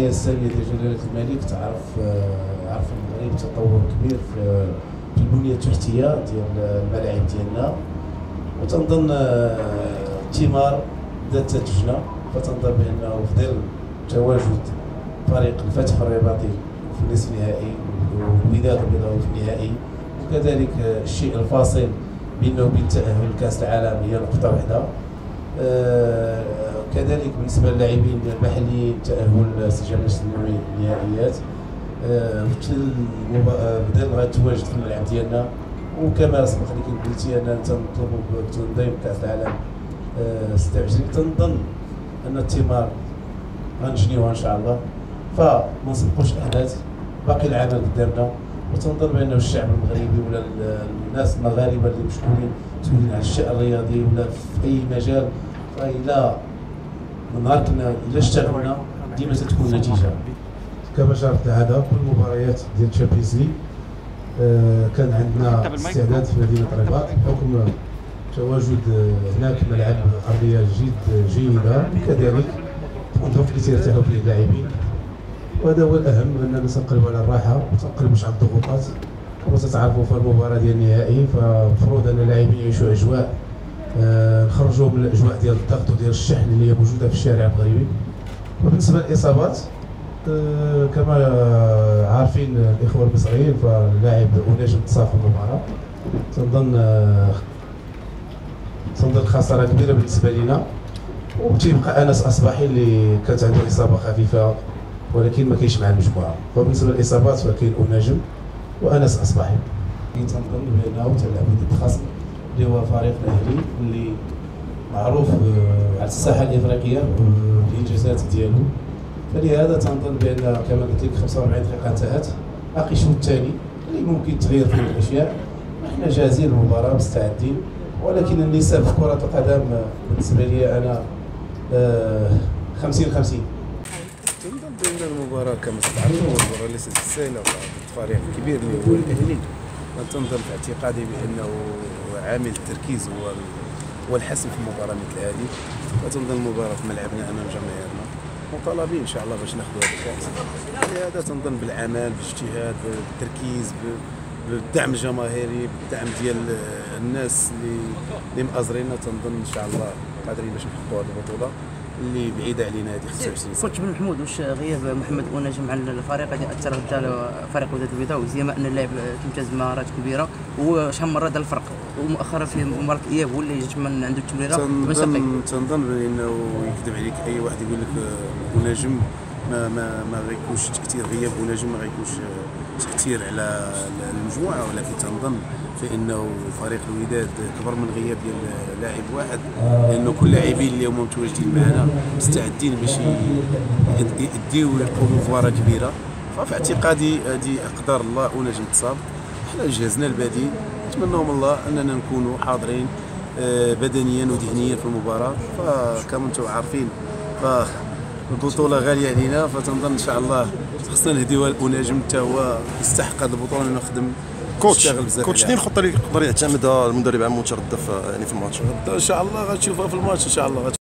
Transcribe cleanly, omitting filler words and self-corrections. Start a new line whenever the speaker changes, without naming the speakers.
الرعايه الساميه ديال جلاله الملك عرف المغرب تطور كبير في البنيه التحتيه ديال الملاعب ديالنا، وتنظن الثمار ذات تتجنى، فتنظن بانه في ظل تواجد فريق الفتح الرباطي في النصف النهائي والوداد البيضاوي في النهائي، وكذلك الشيء الفاصل بينه وبين التأهل لكأس العالم هي نقطة واحدة. كذلك بالنسبة للاعبين المحليين تأهل استجابة النهائيات بدا غتواجد في الملعب ديالنا، وكما سبق لك قلتي اننا تنطلبوا بتنظيم كأس العالم 26. تنظن ان الثمار غنجنيوها ان شاء الله، فما نسبقوش الاحداث، باقي العمل قدامنا، وتنظن بان الشعب المغربي ولا الناس المغاربه اللي مسؤولين على الشأن الرياضي ولا في اي مجال، فإلا نهار الا اشتغلنا ديما تتكون نتيجه. كما جرت العاده كل المباريات ديال الشامبيونز ليغ كان عندنا استعداد في مدينه الرباط بحكم تواجد هناك ملعب ارضيه جيده، وكذلك الظروف اللي تيرتاحوا فيه اللاعبين، وهذا هو الاهم، اننا تنقلبوا على الراحه وتنقلبوش على الضغوطات. كما تتعرفوا في المباراه ديال النهائي فمفروض ان اللاعبين يعيشوا اجواء نخرجوا من الاجواء ديال الضغط وديال الشحن اللي هي موجوده في الشارع المغربي. وبالنسبه للاصابات كما عارفين الاخوه المصريين، فاللاعب ونجم تصاب في المباراه، تنظن خساره كبيره بالنسبه لنا. وتيبقى انس اصباحي اللي كانت عنده اصابه خفيفه ولكن ما كاينش مع المجموعه. فبالنسبه للاصابات فكاين انجم وانس اصبحي. تنظن بانه تلعب ضد خصم اللي هو فريق الاهلي اللي معروف على الساحه الافريقيه بالانجازات ديالو، فلهذا تنظن بان كما قلت لك 45 دقيقه انتهت، باقي الشوط الثاني اللي ممكن تغير فيه الاشياء. نحن جاهزين للمباراه مستعدين، ولكن النسب في كره القدم بالنسبه لي انا 50-50.
تنظن بان المباراه كما تعرفوا المباراه ليست سهله، فريق كبير اللي هو الاهلي، وتنظن في اعتقادي بانه عامل التركيز هو الحسم في مباراه مثل هذه. وتنظن المباراه في ملعبنا امام جماهيرنا، مطالبين ان شاء الله باش ناخذوا هذا الكاس. لهذا تنظن بالعمل بالاجتهاد بالتركيز بالدعم الجماهيري بالدعم ديال الناس اللي مأزرينا، تنظن ان شاء الله قادرين باش نحققوا هذه البطوله اللي بعيده علينا هذه 25 سنه.
كوتش بن محمود، واش غياب محمد ونجم عن الفريق غادي ياثر غدا على فريق الوداد البيضاوي، زي ما ان اللاعب تمتاز بمهارات كبيره، وشحال من مره دار الفرق، ومؤخرا في مباراه الاياب هو اللي جات من عنده التمريره.
تنظن بانه يكذب عليك اي واحد يقول لك ونجم ما غيكونش تاثير، غياب ونجم ما غيكونش تاثير على المجموعه، ولكن تنظن فانه فريق الوداد كبر من غياب ديال لاعب واحد، لانه كل اللاعبين اللي هما متواجدين معنا مستعدين باش يديو ويقوموا بمباراه كبيره. ففي اعتقادي هذه اقدار الله ونجم تصاب، حنا جهزنا البديل، نتمنى من الله اننا نكونوا حاضرين بدنيا وذهنيا في المباراه. فكما انتم عارفين البطوله غاليه علينا، فتنظن ان شاء الله خصنا نهديوها لونجم حتى هو يستحق هذه البطوله لانه خدم.
كوتش شنو الخطه اللي يقدر يعتمدها المدرب عام متردف يعني في الماتش؟
ان شاء الله غتشوفها في الماتش ان شاء الله.